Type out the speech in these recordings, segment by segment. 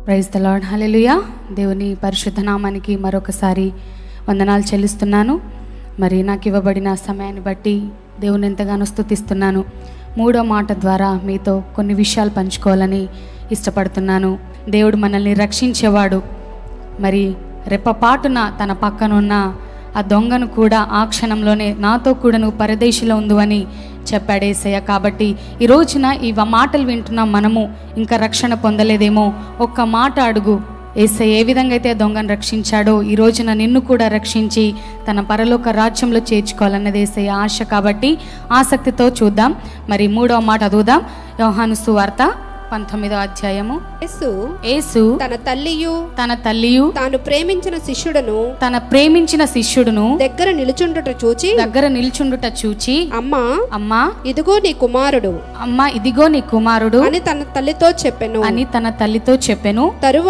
Praise the lord. హల్లెలూయా. దేవుని పరిశుద్ధ నామానికి మరొకసారి వందనాలు చెల్లిస్తున్నాను. మరి నాకు ఇవ్వబడిన సమయాన్ని బట్టి దేవుని ఎంతగానో స్తుతిస్తున్నాను. మూడో మాట ద్వారా మీతో కొన్ని విషయాలు పంచుకోవాలని ఇష్టపడుతున్నాను. దేవుడు మనల్ని రక్షించేవాడు. మరి రెప్పపాటున తన పక్కనున్న ఆ దొంగను కూడా ఆ క్షణంలోనే నాతో కూడా నువ్వు పరదేశిలో ఉండు అని చెప్పాడు యేసయ్య. కాబట్టి ఈ రోజున ఈ మాటలు వింటున్నాం. మనము ఇంకా రక్షణ పొందలేదేమో, ఒక్క మాట అడుగు. యేసయ్య ఏ విధంగా అయితే దొంగను రక్షించాడో ఈ రోజున నిన్ను కూడా రక్షించి తన పరలోక రాజ్యంలో చేర్చుకోవాలన్నది యేసయ్య ఆశ. కాబట్టి ఆసక్తితో చూద్దాం. మరి మూడవ మాట చదువుదాం. యోహాను సువార్త 19వ అధ్యాయము. యేసు తన తల్లియు తాను ప్రేమించిన శిష్యుడును దగ్గర నిలుచుండుట చూచి అమ్మా ఇదిగో నీ కుమారుడు అని తన తల్లితో చెప్పెను.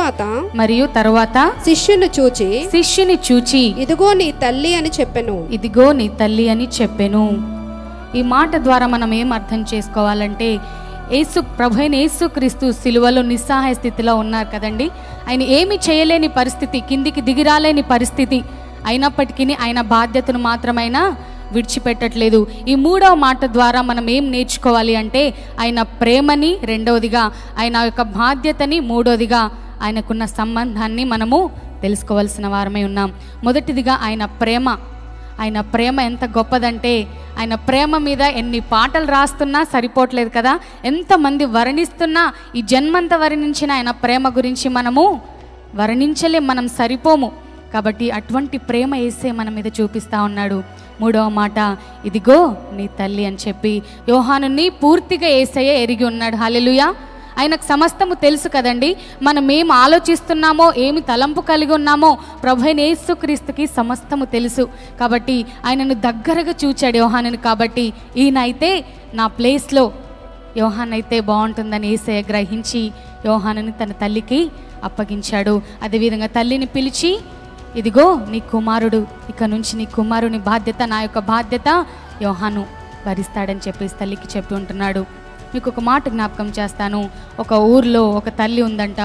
తరువాత శిష్యుని చూచి ఇదిగో నీ తల్లి అని చెప్పెను. ఈ మాట ద్వారా మనం ఏం అర్థం చేసుకోవాలంటే, ప్రభువైన యేసుక్రీస్తు సిలువలో నిస్సహాయ స్థితిలో ఉన్నారు కదండి. ఆయన ఏమి చేయలేని పరిస్థితి, కిందికి దిగిరాలేని పరిస్థితి అయినప్పటికీ ఆయన బాధ్యతను మాత్రమైనా విడిచిపెట్టట్లేదు. ఈ మూడవ మాట ద్వారా మనం ఏం నేర్చుకోవాలి అంటే, ఆయన ప్రేమని రెండవదిగా, ఆయన యొక్క బాధ్యతని మూడవదిగా, ఆయనకున్న సంబంధాన్ని మనము తెలుసుకోవాల్సిన వారమై ఉన్నాం. మొదటిదిగా ఆయన ప్రేమ ఎంత గొప్పదంటే, ఆయన ప్రేమ మీద ఎన్ని పాటలు రాస్తున్నా సరిపోవట్లేదు కదా. ఎంతమంది వర్ణిస్తున్నా ఈ జన్మంతా వర్ణించిన ఆయన ప్రేమ గురించి మనము వర్ణించలేం, మనం సరిపోము. కాబట్టి అటువంటి ప్రేమ యేసే మన మీద చూపిస్తూ ఉన్నాడు. మూడవ మాట, ఇదిగో నీ తల్లి అని చెప్పి యోహానుని పూర్తిగా యేసయ్య ఎరిగి ఉన్నాడు. హల్లెలూయా. ఆయనకు సమస్తము తెలుసు కదండి. మనం ఏం ఆలోచిస్తున్నామో, ఏమి తలంపు కలిగి ఉన్నామో ప్రభువైన యేసుక్రీస్తుకి సమస్తము తెలుసు. కాబట్టి ఆయనను దగ్గరగా చూచాడు యోహానుని. కాబట్టి ఈయనైతే నా ప్లేస్లో యోహాన్ అయితే బాగుంటుందని యేసయ్య గ్రహించి యోహానుని తన తల్లికి అప్పగించాడు. అదేవిధంగా తల్లిని పిలిచి, ఇదిగో నీ కుమారుడు, ఇక నుంచి నీ కుమారుని బాధ్యత, నా యొక్క బాధ్యత యోహాను భరిస్తాడని చెప్పేసి తల్లికి చెప్పి ఉంటున్నాడు. మీకు ఒక మాట జ్ఞాపకం చేస్తాను. ఒక ఊర్లో ఒక తల్లి ఉందంట.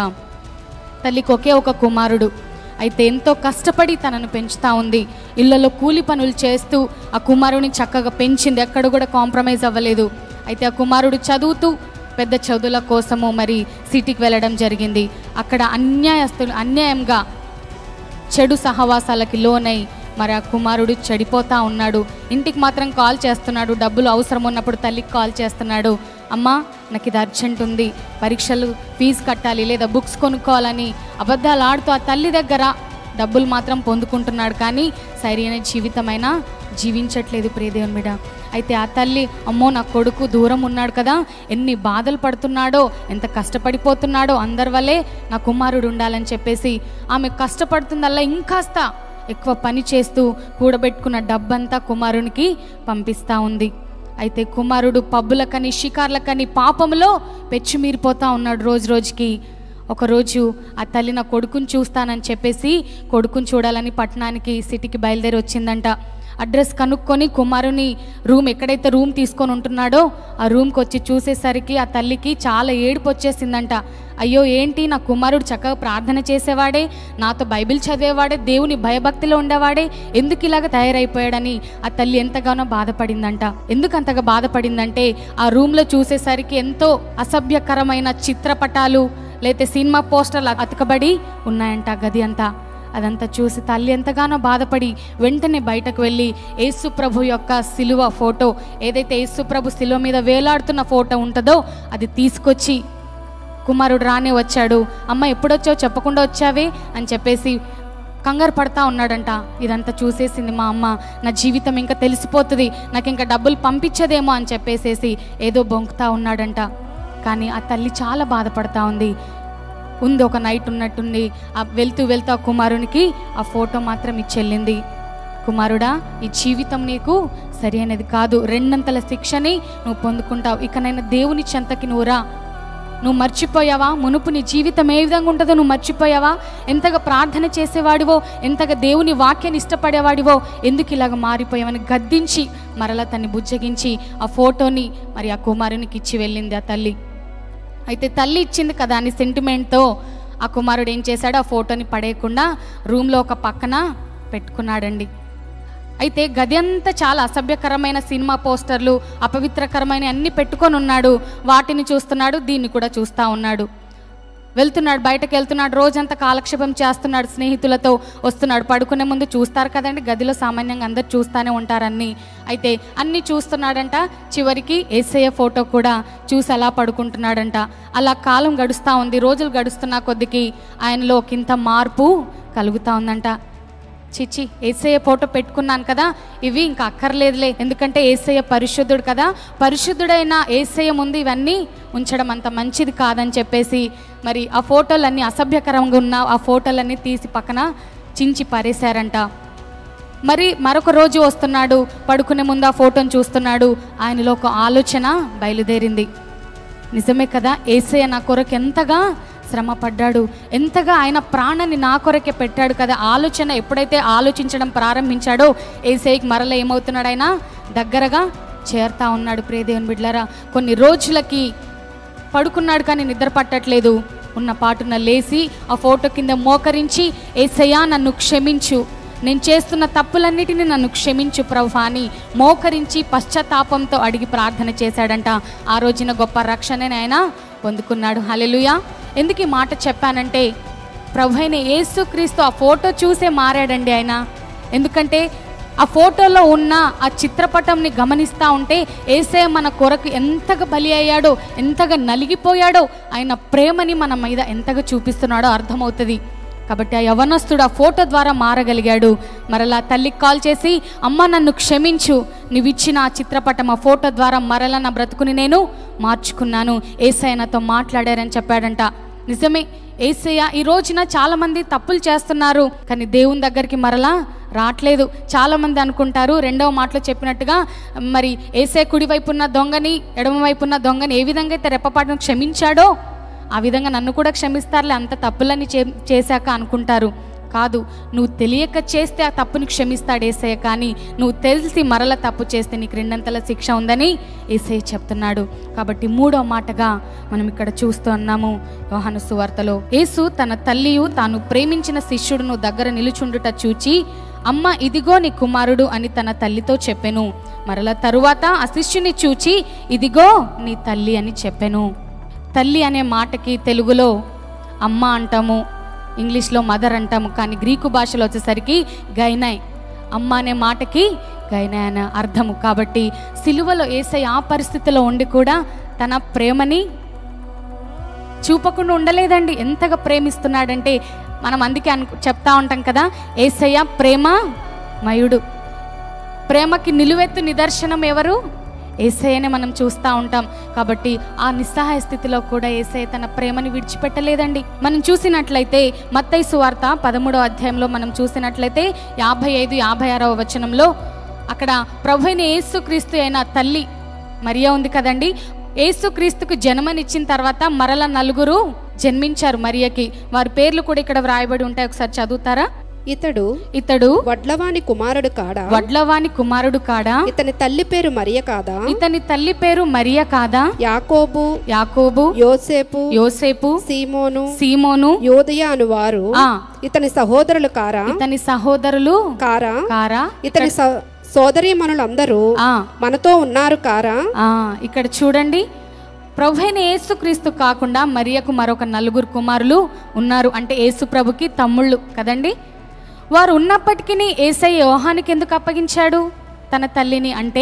తల్లికి ఒకే ఒక కుమారుడు. అయితే ఎంతో కష్టపడి తనను పెంచుతూ ఉంది. ఇళ్లలో కూలి పనులు చేస్తూ ఆ కుమారుడిని చక్కగా పెంచింది. ఎక్కడ కూడా కాంప్రమైజ్ అవ్వలేదు. అయితే ఆ కుమారుడు చదువుతూ పెద్ద చదువుల కోసము మరి సిటీకి వెళ్ళడం జరిగింది. అక్కడ అన్యాయంగా చెడు సహవాసాలకి లోనై మరి ఆ కుమారుడు చెడిపోతూ ఉన్నాడు. ఇంటికి మాత్రం కాల్ చేస్తున్నాడు. డబ్బులు అవసరం ఉన్నప్పుడు తల్లికి కాల్ చేస్తున్నాడు. అమ్మా, నాకు ఇది అర్జెంట్ ఉంది, పరీక్షలు ఫీజు కట్టాలి, లేదా బుక్స్ కొనుక్కోవాలని అబద్ధాలు ఆడుతూ ఆ తల్లి దగ్గర డబ్బులు మాత్రం పొందుకుంటున్నాడు. కానీ సరైన జీవితమైనా జీవించట్లేదు ప్రియదేవుని బిడ్డ. అయితే ఆ తల్లి, అమ్మో నా కొడుకు దూరం ఉన్నాడు కదా, ఎన్ని బాధలు పడుతున్నాడో, ఎంత కష్టపడిపోతున్నాడో, అందరి వల్లే నా కుమారుడు ఉండాలని చెప్పేసి ఆమె కష్టపడుతుందల్లా ఇంకాస్త ఎక్కువ పని చేస్తూ కూడబెట్టుకున్న డబ్బంతా కుమారునికి పంపిస్తూ ఉంది. అయితే కుమారుడు పబ్బులకని షికార్లకని పాపంలో పెచ్చుమీరిపోతూ ఉన్నాడు రోజు రోజుకి. ఒకరోజు ఆ తల్లి నా కొడుకుని చూస్తానని చెప్పేసి కొడుకుని చూడాలని పట్టణానికి సిటీకి బయలుదేరి వచ్చిందంట. అడ్రస్ కనుక్కొని కుమారుని ఎక్కడైతే రూమ్ తీసుకొని ఉంటున్నాడో ఆ రూమ్కి వచ్చి చూసేసరికి ఆ తల్లికి చాలా ఏడుపు వచ్చేసిందంట. అయ్యో ఏంటి, నా కుమారుడు చక్కగా ప్రార్థన చేసేవాడే, నాతో బైబిల్ చదివేవాడే, దేవుని భయభక్తిలో ఉండేవాడే, ఎందుకు ఇలాగ తయారైపోయాడని ఆ తల్లి ఎంతగానో బాధపడిందంట. ఎందుకు అంతగా బాధపడిందంటే, ఆ రూమ్లో చూసేసరికి ఎంతో అసభ్యకరమైన చిత్రపటాలు లేతే సినిమా పోస్టర్లు అతకబడి ఉన్నాయంట గది అంతా. అదంతా చూసి తల్లి ఎంతగానో బాధపడి వెంటనే బయటకు వెళ్ళి యేసు ప్రభు యొక్క సిలువ ఫోటో, ఏదైతే యేసు ప్రభు సిలువ మీద వేలాడుతున్న ఫోటో ఉంటుందో అది తీసుకొచ్చి, కుమారుడు రానే వచ్చాడు, అమ్మ ఎప్పుడొచ్చావు చెప్పకుండా వచ్చావే అని చెప్పేసి కంగారు పడతా ఉన్నాడంట. ఇదంతా చూసేసింది మా అమ్మ, నా జీవితం ఇంకా తెలిసిపోతుంది, నాకు ఇంకా డబ్బులు పంపించదేమో అని చెప్పేసేసి ఏదో బొంకుతా ఉన్నాడంట. కానీ ఆ తల్లి చాలా బాధపడతా ఉంది. ఒక నైట్ ఉన్నట్టుంది. వెళ్తూ ఆ కుమారునికి ఆ ఫోటో మాత్రం ఇచ్చెళ్ళింది. కుమారుడా, ఈ జీవితం నీకు సరి అనేది కాదు, రెండంతల శిక్షని నువ్వు పొందుకుంటావు. ఇకనైనా దేవుని చెంతకి నువ్వు మర్చిపోయావా? మునుపు నీ జీవితం ఏ విధంగా ఉంటుందో నువ్వు మర్చిపోయావా? ఎంతగా ప్రార్థన చేసేవాడివో, ఎంతగా దేవుని వాక్యాన్ని ఇష్టపడేవాడివో, ఎందుకు ఇలాగ మారిపోయావని గద్దించి మరలా తన్ని బుజ్జగించి ఆ ఫోటోని మరి ఆ కుమారునికి ఇచ్చి వెళ్ళింది ఆ తల్లి. అయితే తల్లి ఇచ్చింది కదా అని సెంటిమెంట్తో ఆ కుమారుడు ఏం చేశాడు, ఆ ఫోటోని పడేయకుండా రూమ్లో ఒక పక్కన పెట్టుకున్నాడండి. అయితే గది అంతా చాలా అసభ్యకరమైన సినిమా పోస్టర్లు, అపవిత్రకరమైన అన్ని పెట్టుకొని ఉన్నాడు. వాటిని చూస్తున్నాడు, దీన్ని కూడా చూస్తూ ఉన్నాడు. వెళ్తున్నాడు, బయటకు వెళ్తున్నాడు, రోజంతా కాలక్షేపం చేస్తున్నాడు, స్నేహితులతో వస్తున్నాడు. పడుకునే ముందు చూస్తారు కదండి, గదిలో సామాన్యంగా అందరు చూస్తూనే ఉంటారన్నీ. అయితే అన్నీ చూస్తున్నాడంట. చివరికి యేసయ్య ఫోటో కూడా చూసి అలా పడుకుంటున్నాడంట. అలా కాలం గడుస్తూ ఉంది. రోజులు గడుస్తున్న కొద్దికి ఆయనలో ఒకంత మార్పు కలుగుతూ ఉందంట. చిచి, యేసయ్య ఫోటో పెట్టుకున్నాను కదా, ఇవి ఇంకా అక్కర్లేదులే, ఎందుకంటే యేసయ్య పరిశుద్ధుడు కదా, పరిశుద్ధుడైన యేసయ్య ముందు ఇవన్నీ ఉంచడం అంత మంచిది కాదని చెప్పేసి మరి ఆ ఫోటోలన్నీ, అసభ్యకరంగా ఉన్న ఆ ఫోటోలన్నీ తీసి పక్కన చించి పారేశారంట. మరి మరొక రోజు వస్తున్నాడు, పడుకునే ముందు ఆ ఫోటోని చూస్తున్నాడు. ఆయనలో ఒక ఆలోచన బయలుదేరింది. నిజమే కదా, యేసయ్య నా కొరకు ఎంతగా శ్రమ పడ్డాడు, ఎంతగా ఆయన ప్రాణాన్ని నా కొరకే పెట్టాడు కదా. ఆలోచన ఎప్పుడైతే ఆలోచించడం ప్రారంభించాడో యేసయ్యకి మరల ఏమవుతున్నాడు, ఆయన దగ్గరగా చేరుతా ఉన్నాడు. ప్రియ దేవుని బిడ్డలారా, కొన్ని రోజులకి పడుకున్నాడు కానీ నిద్ర పట్టట్లేదు. ఉన్న పాటున లేచి ఆ ఫోటో కింద మోకరించి, యేసయ్యా నన్ను క్షమించు, నేను చేస్తున్న తప్పులన్నిటిని నన్ను క్షమించు ప్రభువా అని మోకరించి పశ్చాత్తాపంతో అడిగి ప్రార్థన చేశాడంట. ఆ రోజున గొప్ప రక్షణని ఆయన పొందుకున్నాడు. హల్లెలూయా. ఎందుకు ఈ మాట చెప్పానంటే, ప్రభువైన యేసుక్రీస్తు ఆ ఫోటో చూసే మారాడండి ఆయన. ఎందుకంటే ఆ ఫోటోలో ఉన్న ఆ చిత్రపటంని గమనిస్తూ ఉంటే యేసయ్య మన కొరకు ఎంతగా బలి అయ్యాడో, ఎంతగా నలిగిపోయాడో, ఆయన ప్రేమని మన మీద ఎంతగా చూపిస్తున్నాడో అర్థమవుతుంది. కాబట్టి ఆ యవనస్తుడు ఆ ఫోటో ద్వారా మారగలిగాడు. మరలా తల్లికి కాల్ చేసి, అమ్మ నన్ను క్షమించు, నువ్వు ఇచ్చిన ఆ చిత్రపటం, ఆ ఫోటో ద్వారా మరలా నా బ్రతుకుని నేను మార్చుకున్నాను, యేసయ్య నాతో మాట్లాడారని చెప్పాడంట. నిజమే, యేసయ్య ఈ రోజున చాలామంది తప్పులు చేస్తున్నారు కానీ దేవుని దగ్గరికి మరలా రావట్లేదు. చాలామంది అనుకుంటారు, రెండవ మాటలో చెప్పినట్టుగా, మరి యేసయ్య కుడివైపు ఉన్న దొంగని, ఎడమవైపు ఉన్న దొంగని ఏ విధంగా అయితే రెప్పపాటును క్షమించాడో ఆ విధంగా నన్ను కూడా క్షమిస్తారులే, అంత తప్పులని చేశాక అనుకుంటారు. కాదు, నువ్వు తెలియక చేస్తే ఆ తప్పుని క్షమిస్తాడు యేసయ్య, కానీ నువ్వు తెలిసి మరల తప్పు చేస్తే నీకు రెండంతల శిక్ష ఉందని యేసయ్య చెప్తున్నాడు. కాబట్టి మూడో మాటగా మనం ఇక్కడ చూస్తూ ఉన్నాము యోహాను సువార్తలో, యేసు తన తల్లియు తాను ప్రేమించిన శిష్యుడును దగ్గర నిలుచుండుట చూచి, అమ్మ ఇదిగో నీ కుమారుడు అని తన తల్లితో చెప్పెను. మరల తరువాత ఆ శిష్యుని చూచి, ఇదిగో నీ తల్లి అని చెప్పెను. తల్లి అనే మాటకి తెలుగులో అమ్మ అంటాము, ఇంగ్లీష్లో మదర్ అంటాము, కానీ గ్రీకు భాషలో వచ్చేసరికి గైనాయ్. అమ్మ అనే మాటకి గైనాయ్ అనే అర్థము. కాబట్టి సిలువలో యేసయ్య ఆ పరిస్థితిలో ఉండి కూడా తన ప్రేమని చూపకుండా ఉండలేదండి. ఎంతగా ప్రేమిస్తున్నాడంటే, మనం అందుకే చెప్తా ఉంటాం కదా, యేసయ్య ప్రేమమయుడు. ప్రేమకి నిలువెత్తు నిదర్శనం ఎవరు? యేసయ్యనే మనం చూస్తూ ఉంటాం. కాబట్టి ఆ నిస్సహాయ స్థితిలో కూడా యేసయ్య తన ప్రేమని విడిచిపెట్టలేదండి. మనం చూసినట్లయితే మత్తయి సువార్త 13వ అధ్యాయంలో మనం చూసినట్లయితే 55-56వ వచనంలో అక్కడ ప్రభువైన యేసుక్రీస్తు అయిన తల్లి మరియా ఉంది కదండి. యేసుక్రీస్తుకు జన్మనిచ్చిన తర్వాత మరల 4 జన్మించారు మరియకి. వారి పేర్లు కూడా ఇక్కడ వ్రాయబడి ఉంటాయి, ఒకసారి చదువుతారా? ఇతడు వడ్లవాని కుమారుడు కాడా? వడ్లవాని కుమారుడు కాడా? ఇతని తల్లి పేరు మరియ కాదా? ఇతని తల్లి పేరు మరియ కాదా? యాకోబు, యోసేపు, సీమోను, యోదయ అనువారు ఇతని సహోదరులు కారా? ఇతని సహోదరులు కారా? ఇతని సోదరీమణులందరూ మనతో ఉన్నారు కారా? ఇక్కడ చూడండి, ప్రభువైన యేసుక్రీస్తు కాకుండా మరియకు మరొక 4 కుమారులు ఉన్నారు. అంటే యేసు ప్రభుకి తమ్ముళ్ళు కదండి. వారు ఉన్నప్పటికీ యేసయ్య యోహానికి ఎందుకు అప్పగించాడు తన తల్లిని? అంటే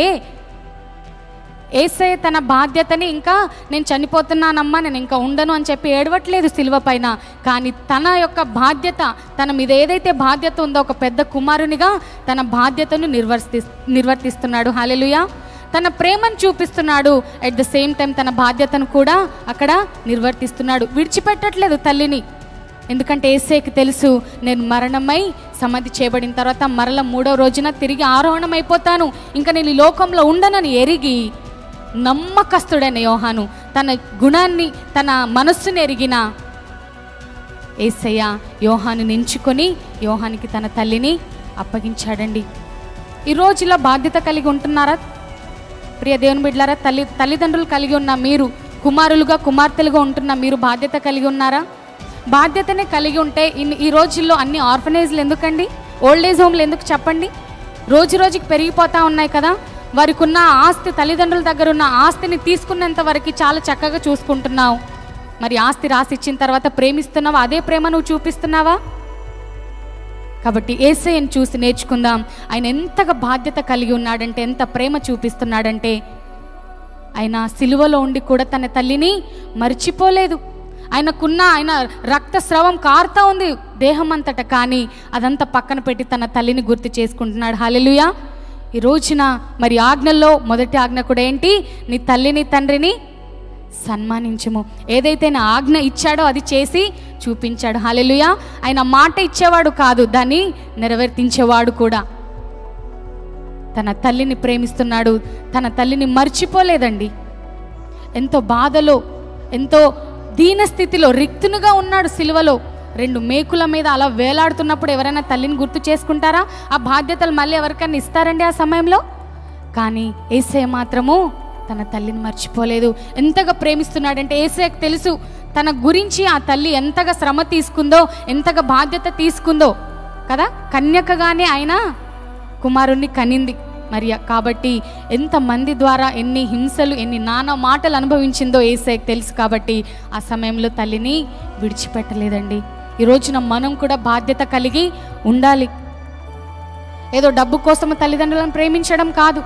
యేసయ్య తన బాధ్యతని, ఇంకా నేను చనిపోతున్నానమ్మా, నేను ఇంకా ఉండను అని చెప్పి ఏడవట్లేదు సిలువ పైన. కానీ తన యొక్క బాధ్యత, తన మీద ఏదైతే బాధ్యత ఉందో ఒక పెద్ద కుమారునిగా తన బాధ్యతను నిర్వర్తిస్తున్నాడు. హల్లెలూయా. తన ప్రేమను చూపిస్తున్నాడు, అట్ ద సేమ్ టైం తన బాధ్యతను కూడా అక్కడ నిర్వర్తిస్తున్నాడు. విడిచిపెట్టట్లేదు తల్లిని. ఎందుకంటే యేసయ్యకి తెలుసు, నేను మరణమై సమాధి చేయబడిన తర్వాత మరల 3వ రోజున తిరిగి ఆరోహణం అయిపోతాను, ఇంకా నేను ఈ లోకంలో ఉండనని ఎరిగి నమ్మకస్తుడైన యోహాను, తన గుణాన్ని, తన మనస్సుని ఎరిగిన యేసయ్య యోహాను ఎంచుకొని యోహానికి తన తల్లిని అప్పగించాడండి. ఈ రోజులో బాధ్యత కలిగి ఉంటున్నారా ప్రియ దేవుని బిడ్డలారా? తల్లిదండ్రులు కలిగి ఉన్న మీరు, కుమారులుగా కుమార్తెలుగా ఉంటున్న మీరు బాధ్యత కలిగి ఉన్నారా? బాధ్యతనే కలిగి ఉంటే ఈ రోజుల్లో అన్ని ఆర్ఫనేజ్లు ఎందుకండి, ఓల్డ్ ఏజ్ హోమ్లు ఎందుకు చెప్పండి? రోజు రోజుకి పెరిగిపోతూ ఉన్నాయి కదా. వారికి ఉన్న ఆస్తి, తల్లిదండ్రుల దగ్గర ఉన్న ఆస్తిని తీసుకున్నంత వరకు చాలా చక్కగా చూసుకుంటున్నావు. మరి ఆస్తి రాసి ఇచ్చిన తర్వాత ప్రేమిస్తున్నావా? అదే ప్రేమ నువ్వు చూపిస్తున్నావా? కాబట్టి యేసయ్యను చూసి నేర్చుకుందాం. ఆయన ఎంతగా బాధ్యత కలిగి ఉన్నాడంటే, ఎంత ప్రేమ చూపిస్తున్నాడంటే, ఆయన సిలువలో ఉండి కూడా తన తల్లిని మర్చిపోలేదు. ఆయన రక్తస్రావం కారుతా ఉంది దేహం అంతటా, కానీ అదంతా పక్కన పెట్టి తన తల్లిని గుర్తు చేసుకుంటున్నాడు. హల్లెలూయా. ఈ రోజున మరి ఆజ్ఞల్లో మొదటి ఆజ్ఞ కూడా ఏంటి? నీ తల్లిని తండ్రిని సన్మానించుము. ఏదైతే నా ఆజ్ఞ ఇచ్చాడో అది చేసి చూపించాడు. హల్లెలూయా. ఆయన మాట ఇచ్చేవాడు కాదు, దాన్ని నెరవేర్తించేవాడు కూడా. తన తల్లిని ప్రేమిస్తున్నాడు, తన తల్లిని మర్చిపోలేదండి. ఎంతో బాధలో, ఎంతో దీనస్థితిలో, రిక్తునుగా ఉన్నాడు సిలువలో. 2 మేకుల మీద అలా వేలాడుతున్నప్పుడు ఎవరైనా తల్లిని గుర్తు చేసుకుంటారా? ఆ బాధ్యతలు మళ్ళీ ఎవరికైనా ఇస్తారండి ఆ సమయంలో? కానీ యేసయ్య మాత్రము తన తల్లిని మర్చిపోలేదు. ఎంతగా ప్రేమిస్తున్నాడంటే యేసయ్యకు తెలుసు తన గురించి ఆ తల్లి ఎంతగా శ్రమ తీసుకుందో, ఎంతగా బాధ్యత తీసుకుందో కదా. కన్యకగానే ఆయన కుమారుణ్ణి కనింది మరి. కాబట్టి ఎంతమంది ద్వారా ఎన్ని హింసలు, ఎన్ని నానా మాటలు అనుభవించిందో యేసయ్యకు తెలుసు. కాబట్టి ఆ సమయంలో తల్లిని విడిచిపెట్టలేదండి. ఈ రోజున మనం కూడా బాధ్యత కలిగి ఉండాలి. ఏదో డబ్బు కోసం తల్లిదండ్రులను ప్రేమించడం కాదు.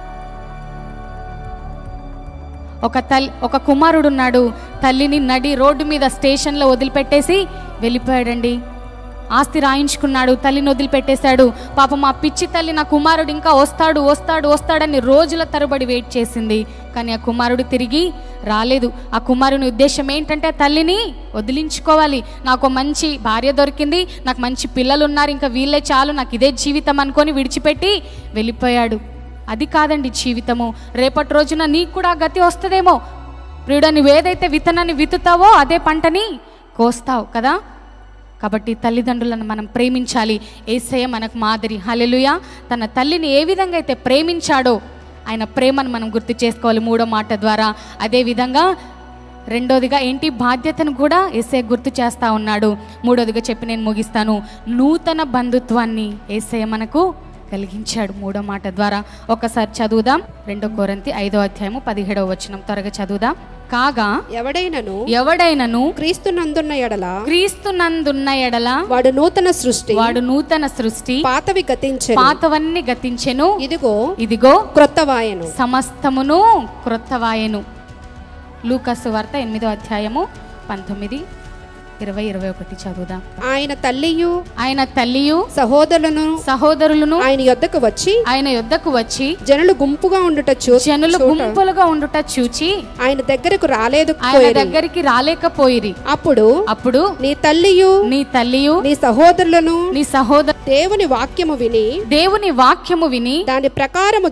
ఒక కుమారుడు ఉన్నాడు, తల్లిని నడి రోడ్డు మీద స్టేషన్లో వదిలిపెట్టేసి వెళ్ళిపోయాడండి. ఆస్తి రాయించుకున్నాడు, తల్లిని వదిలిపెట్టేశాడు. పాపం ఆ పిచ్చి తల్లి నా కుమారుడు ఇంకా వస్తాడని రోజుల తరబడి వెయిట్ చేసింది. కానీ ఆ కుమారుడు తిరిగి రాలేదు. ఆ కుమారుని ఉద్దేశం ఏంటంటే తల్లిని వదిలించుకోవాలి, నాకు మంచి భార్య దొరికింది, నాకు మంచి పిల్లలు ఉన్నారు, ఇంకా వీళ్ళే చాలు, నాకు ఇదే జీవితం అనుకొని విడిచిపెట్టి వెళ్ళిపోయాడు. అది కాదండి జీవితము. రేపటి రోజున నీకు కూడా గతి వస్తుందేమో. ప్రియుడా, నువ్వేదైతే విత్తనాన్ని విత్తుతావో అదే పంటని కోస్తావు కదా. కాబట్టి తల్లిదండ్రులను మనం ప్రేమించాలి. యేసయ్య మనకు మాదిరి. హల్లెలూయా. తన తల్లిని ఏ విధంగా అయితే ప్రేమించాడో ఆయన ప్రేమను మనం గుర్తు చేసుకోవాలి 3వ మాట ద్వారా. అదేవిధంగా 2వదిగా ఏంటి? బాధ్యతను కూడా యేసయ్య గుర్తు చేస్తూ ఉన్నాడు. 3వదిగా చెప్పి నేను ముగిస్తాను. నూతన బంధుత్వాన్ని యేసయ్య మనకు కలిగించాడు 3వ మాట ద్వారా. ఒకసారి చదువుదాం. 2 కొరింథీ 5వ అధ్యాయము 17వ వచనం త్వరగా చదువుదాం. కాగా ఎవడైనను క్రీస్తునందున్న ఎడల వాడు నూతన సృష్టి, పాతవన్నీ గతించెను, ఇదిగో క్రొత్తవాయెను, సమస్తమును క్రొత్తవాయెను. లూకాసు వార్త 8వ అధ్యాయము 19, 20, 21 చదువుదాం. ఆయన తల్లియు సహోదరులను ఆయన యొద్దకు వచ్చి జనులు గుంపులుగా ఉండుట చూచి ఆయన దగ్గరికి రాలేకపోయిరి. అప్పుడు నీ తల్లియు నీ సహోదరులను దేవుని వాక్యము విని దాని ప్రకారము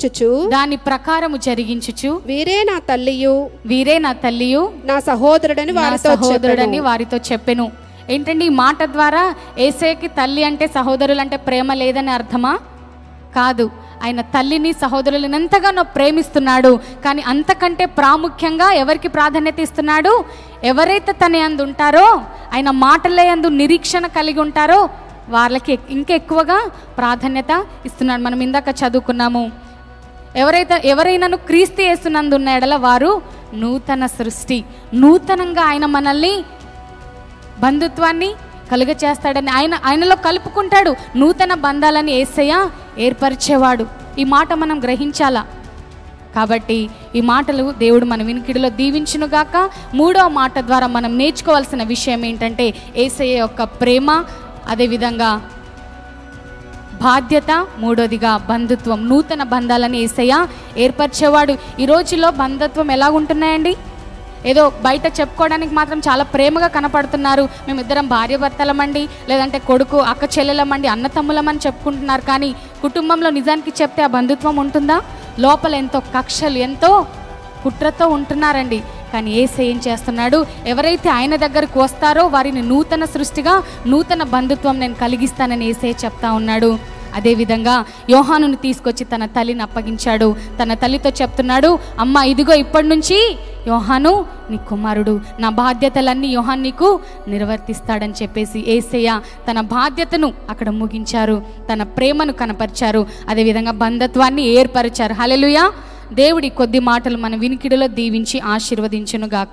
జరిగించుచు వీరే నా తల్లియు నా సహోదరుడని వారితో చెప్పెను. ఏంటండి ఈ మాట ద్వారా? యేసయ్యకి తల్లి అంటే, సహోదరులు అంటే ప్రేమ లేదని అర్థమా? కాదు. ఆయన తల్లిని సహోదరులను ఎంతగానో ప్రేమిస్తున్నాడు. కానీ అంతకంటే ప్రాముఖ్యంగా ఎవరికి ప్రాధాన్యత ఇస్తున్నాడు? ఎవరైతే తన యందు ఉంటారో, ఆయన మాటల యందు నిరీక్షణ కలిగి ఉంటారో వాళ్ళకి ఇంకా ఎక్కువగా ప్రాధాన్యత ఇస్తున్నాడు. మనం ఇందాక చదువుకున్నాము, ఎవరైనాను క్రీస్తు యేసునందు ఉన్న ఎడల వారు నూతన సృష్టి. నూతనంగా ఆయన మనల్ని బంధుత్వాన్ని కలుగచేస్తాడని, ఆయనలో కలుపుకుంటాడు. నూతన బంధాలని యేసయ్య ఏర్పరిచేవాడు. ఈ మాట మనం గ్రహించాలా. కాబట్టి ఈ మాటలు దేవుడు మన వినికిడిలో దీవించునుగాక. 3వ మాట ద్వారా మనం నేర్చుకోవాల్సిన విషయం ఏంటంటే యేసయ్య యొక్క ప్రేమ, అదేవిధంగా బాధ్యత, 3వదిగా బంధుత్వం. నూతన బంధాలని యేసయ్య ఏర్పరిచేవాడు. ఈ రోజుల్లో బంధుత్వం ఎలా ఉంటున్నాయండి? ఏదో బయట చెప్పుకోవడానికి మాత్రం చాలా ప్రేమగా కనపడుతున్నారు. మేమిద్దరం భార్య భర్తలమండి, లేదంటే కొడుకు అక్క చెల్లెలమండి, అన్న తమ్ములమని చెప్పుకుంటున్నారు. కానీ కుటుంబంలో నిజానికి చెప్తే ఆ బంధుత్వం ఉంటుందా? లోపల ఎంతో కక్షలు, ఎంతో కుట్రతో ఉంటున్నారండి. కానీ యేసయ్య ఏం చేస్తున్నాడు? ఎవరైతే ఆయన దగ్గరకు వస్తారో వారిని నూతన సృష్టిగా, నూతన బంధుత్వం నేను కలిగిస్తానని యేసయ్య చెప్తా ఉన్నాడు. అదేవిధంగా యోహానుని తీసుకొచ్చి తన తల్లిని అప్పగించాడు. తన తల్లితో చెప్తున్నాడు, అమ్మ ఇదిగో ఇప్పటి నుంచి యోహాను నీ కుమారుడు, నా బాధ్యతలన్నీ యోహాను నీకు నిర్వర్తిస్తాడని చెప్పేసి యేసయ్య తన బాధ్యతను అక్కడ ముగించారు, తన ప్రేమను కనపరిచారు, అదేవిధంగా బంధత్వాన్ని ఏర్పరిచారు. హల్లెలూయా. దేవుడి కొద్ది మాటలు మన వినికిడిలో దీవించి ఆశీర్వదించునుగాక.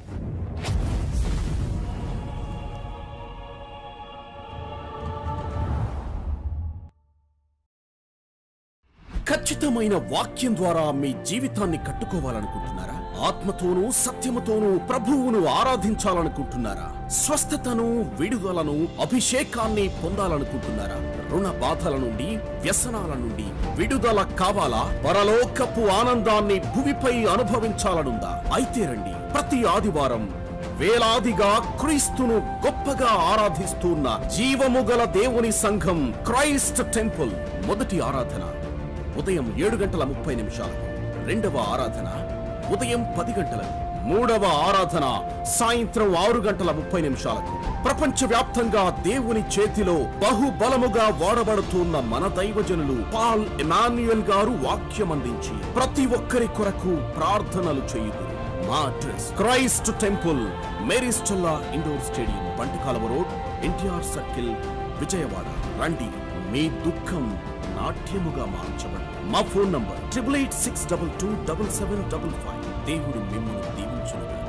ఖచ్చితమైన వాక్యం ద్వారా మీ జీవితాన్ని కట్టుకోవాలనుకుంటున్నారా? ఆత్మతోనూ సత్యముతోనూ ప్రభువును ఆరాధించాలనుకుంటున్నారా? స్వస్థతను, విడుదలను, అభిషేకాన్ని పొందాలనుకుంటున్నారా? రుణ బాధల నుండి, వ్యసనాల నుండి విడుదల కావాలా? పరలోకపు ఆనందాన్ని భూమిపై అనుభవించాలనుందా? అయితే రండి, ప్రతి ఆదివారం వేలాదిగా క్రీస్తును గొప్పగా ఆరాధిస్తున్న జీవము గల దేవుని సంఘం క్రైస్ట్ టెంపుల్ మొదటి ఆరాధన ఉదయం 7:30 రెండవ ఆరాధన ఉదయం 10 గంటలకు, మూడవ ఆరాధన సాయంత్రం 6:30 ప్రపంచవ్యాప్తంగా దేవుని చేతిలో బహుబలముగా వాడబడుతున్న మన దైవజనులు పాల్ ఎమాన్యుయల్ గారు వాక్యం అందించి ప్రతి ఒక్కరి కొరకు ప్రార్థనలు చేయుదురు. మా address Christ temple, Mary Stella indoor stadium, Bantikalava road, NTR circle, Vijayawada. రండి, మీ దుఃఖం నాట్యముగా మార్చబడు. మా ఫోన్ నంబర్ 8886227755. దేవుడు మిమ్మల్ని దీవించును.